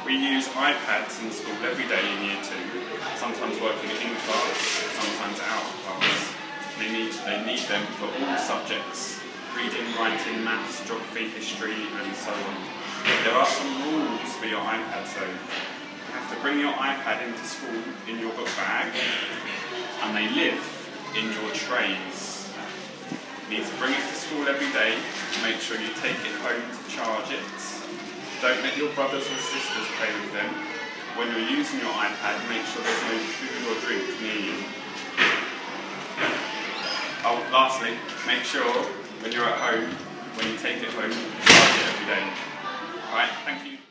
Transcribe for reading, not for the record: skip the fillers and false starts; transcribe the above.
We use iPads in school every day in Year 2, sometimes working in class, sometimes out of class. They need them for all subjects: reading, writing, maths, geography, history, and so on. There are some rules for your iPad, so you have to bring your iPad into school in your book bag, and they live in your trays. You need to bring it to school every day. Make sure you take it home to charge it. Don't let your brothers or sisters play with them. When you're using your iPad, make sure there's no food or drink near you. Oh, lastly, make sure when you're at home, when you take it home, you charge it every day. Alright, thank you.